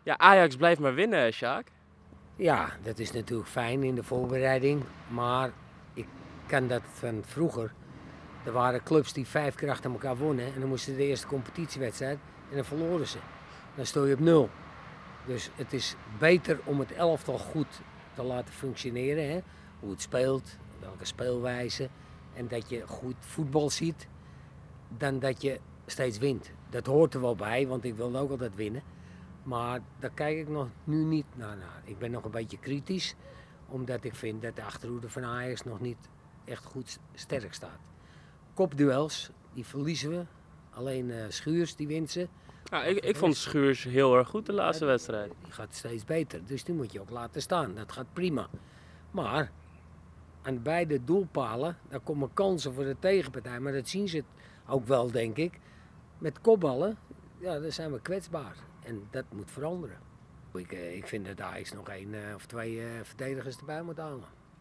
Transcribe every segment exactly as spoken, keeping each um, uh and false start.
Ja, Ajax blijft maar winnen, hè, Sjaak? Ja, dat is natuurlijk fijn in de voorbereiding. Maar ik ken dat van vroeger. Er waren clubs die vijf keer achter elkaar wonnen. En dan moesten ze de eerste competitiewedstrijd en dan verloren ze. Dan sto je op nul. Dus het is beter om het elftal goed te laten functioneren. Hè? Hoe het speelt, welke speelwijze. En dat je goed voetbal ziet. Dan dat je steeds wint. Dat hoort er wel bij, want ik wilde ook altijd winnen. Maar daar kijk ik nog nu niet naar. naar. Ik ben nog een beetje kritisch. Omdat ik vind dat de achterhoede van Ajax nog niet echt goed sterk staat. Kopduels, die verliezen we. Alleen uh, Schuurs, die wint ze. Ja, ik, ik vond Schuurs heel erg goed de laatste ja, wedstrijd. Die gaat steeds beter, dus die moet je ook laten staan. Dat gaat prima. Maar aan beide doelpalen, daar komen kansen voor de tegenpartij. Maar dat zien ze ook wel, denk ik. Met kopballen, ja, dan zijn we kwetsbaar. En dat moet veranderen. Ik, ik vind dat Ajax nog één uh, of twee uh, verdedigers erbij moet halen.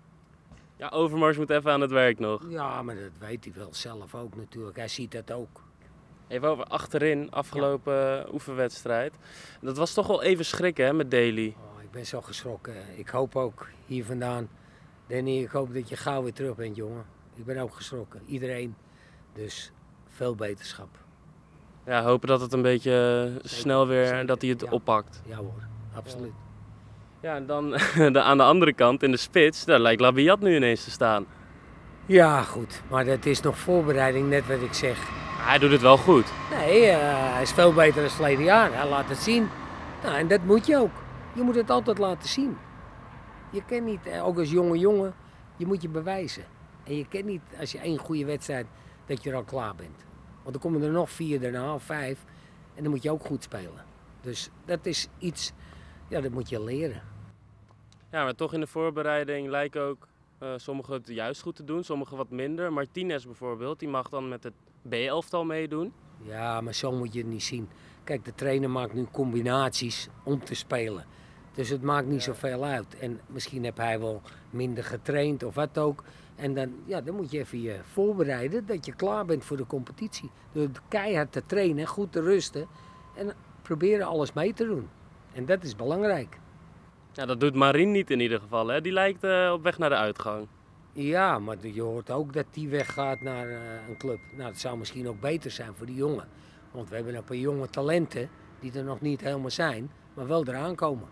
Ja, Overmars moet even aan het werk nog. Ja, maar dat weet hij wel zelf ook natuurlijk. Hij ziet dat ook. Even over achterin, afgelopen ja. oefenwedstrijd. Dat was toch wel even schrikken, hè, met Daly. Oh, ik ben zo geschrokken. Ik hoop ook hier vandaan. Danny, ik hoop dat je gauw weer terug bent, jongen. Ik ben ook geschrokken. Iedereen. Dus veel beterschap. Ja, hopen dat het een beetje zeker, snel weer, zeker. dat hij het ja. oppakt. Ja hoor, absoluut. Ja, en dan de, aan de andere kant, in de spits, daar lijkt Labiat nu ineens te staan. Ja, goed. Maar dat is nog voorbereiding, net wat ik zeg. Hij doet het wel goed. Nee, uh, hij is veel beter dan verleden jaar. Hij laat het zien. Nou, en dat moet je ook. Je moet het altijd laten zien. Je kent niet, ook als jonge jongen, je moet je bewijzen. En je kent niet, als je één goede wedstrijd, dat je er al klaar bent. Want dan komen er nog vier daarna, of vijf. En dan moet je ook goed spelen. Dus dat is iets, ja, dat moet je leren. Ja, maar toch in de voorbereiding lijken ook uh, sommigen het juist goed te doen, sommigen wat minder. Martinez bijvoorbeeld, die mag dan met het B-elftal meedoen. Ja, maar zo moet je het niet zien. Kijk, de trainer maakt nu combinaties om te spelen. Dus het maakt niet ja. zoveel uit. En misschien heb hij wel minder getraind of wat ook. En dan, ja, dan moet je even je voorbereiden dat je klaar bent voor de competitie. Door keihard te trainen, goed te rusten en proberen alles mee te doen. En dat is belangrijk. Ja, dat doet Marien niet in ieder geval, hè? Die lijkt uh, op weg naar de uitgang. Ja, maar je hoort ook dat die weggaat naar uh, een club. Nou, dat zou misschien ook beter zijn voor die jongen. Want we hebben een paar jonge talenten die er nog niet helemaal zijn, maar wel eraan komen.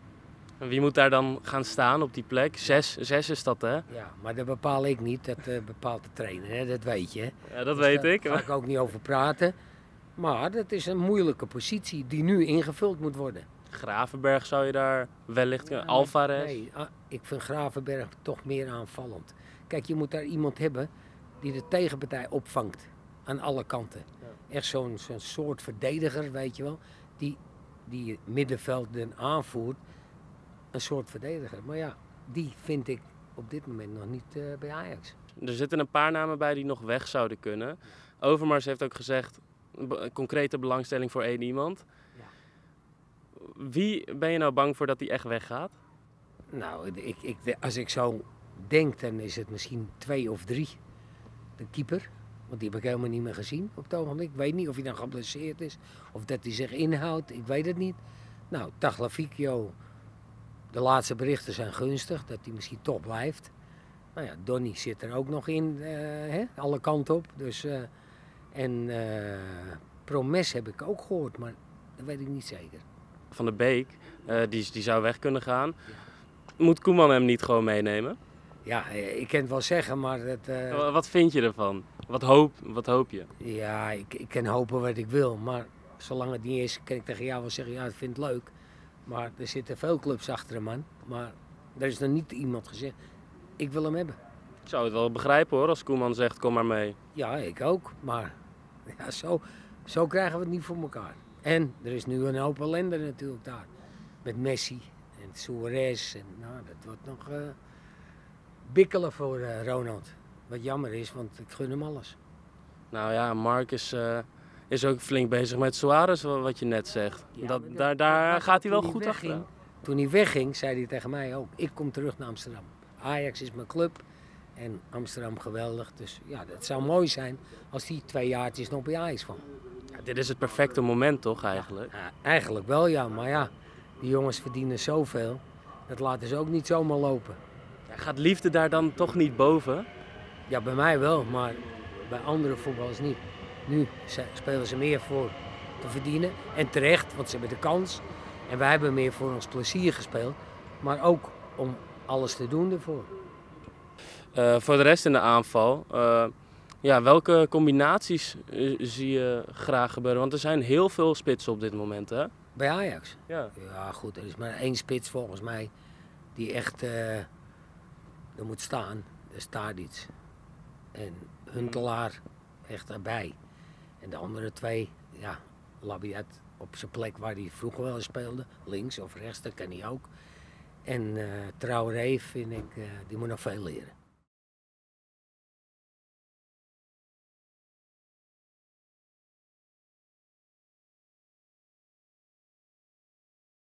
En wie moet daar dan gaan staan op die plek? Zes, zes is dat, hè? Ja, maar dat bepaal ik niet. Dat uh, bepaalt de trainer, hè? Dat weet je. Ja, dat dus weet daar ik. Daar ga ik ook niet over praten. Maar dat is een moeilijke positie die nu ingevuld moet worden. Gravenberg zou je daar wellicht... Ja, Alvarez? Nee, ik vind Gravenberg toch meer aanvallend. Kijk, je moet daar iemand hebben die de tegenpartij opvangt. Aan alle kanten. Ja. Echt zo'n zo'n soort verdediger, weet je wel. Die, die middenveld aanvoert. Een soort verdediger. Maar ja, die vind ik op dit moment nog niet uh, bij Ajax. Er zitten een paar namen bij die nog weg zouden kunnen. Overmars heeft ook gezegd, een concrete belangstelling voor één iemand. Ja. Wie ben je nou bang voor dat die echt weggaat? Nou, ik, ik, als ik zo denk, dan is het misschien twee of drie. De keeper, want die heb ik helemaal niet meer gezien op het ogenblik. Ik weet niet of hij dan geblesseerd is of dat hij zich inhoudt. Ik weet het niet. Nou, Tagliafico, de laatste berichten zijn gunstig, dat hij misschien toch blijft. Nou ja, Donny zit er ook nog in, uh, hè, alle kanten op. Dus, uh, en uh, Promes heb ik ook gehoord, maar dat weet ik niet zeker. Van de Beek, uh, die, die zou weg kunnen gaan. Ja. Moet Koeman hem niet gewoon meenemen? Ja, ik kan het wel zeggen, maar... Dat, uh... Wat vind je ervan? Wat hoop, wat hoop je? Ja, ik, ik kan hopen wat ik wil, maar zolang het niet is, kan ik tegen jou wel zeggen, ja, ik vind het leuk. Maar er zitten veel clubs achter hem, man. Maar er is nog niet iemand gezegd, ik wil hem hebben. Ik zou het wel begrijpen hoor, als Koeman zegt, kom maar mee. Ja, ik ook, maar ja, zo, zo krijgen we het niet voor elkaar. En er is nu een hoop ellende natuurlijk daar. Met Messi en Suarez. En, nou, dat wordt nog uh, bikkelen voor uh, Ronald. Wat jammer is, want ik gun hem alles. Nou ja, Mark is, uh, is ook flink bezig met Suarez, wat je net zegt. Ja, dat, dat, daar daar dat gaat hij wel hij goed achter. Toen hij wegging, zei hij tegen mij ook, ik kom terug naar Amsterdam. Ajax is mijn club en Amsterdam geweldig. Dus ja, het zou mooi zijn als die twee jaartjes nog bij Ajax kwam. Ja, dit is het perfecte moment toch eigenlijk? Ja, eigenlijk wel ja, maar ja, Die jongens verdienen zoveel, dat laten ze ook niet zomaar lopen. Ja, gaat liefde daar dan toch niet boven? Ja, bij mij wel, maar bij andere voetballers niet. Nu spelen ze meer voor te verdienen en terecht, want ze hebben de kans. En wij hebben meer voor ons plezier gespeeld, maar ook om alles te doen ervoor. Uh, voor de rest in de aanval, uh, ja, welke combinaties uh, zie je graag gebeuren? Want er zijn heel veel spitsen op dit moment, hè? Bij Ajax? Ja. Ja, goed, er is maar één spits volgens mij die echt uh, er moet staan. Er staat iets. En Huntelaar echt erbij. En de andere twee, ja, Labiat op zijn plek waar hij vroeger wel eens speelde. Links of rechts, dat kan hij ook. En uh, Traoré vind ik, uh, die moet nog veel leren.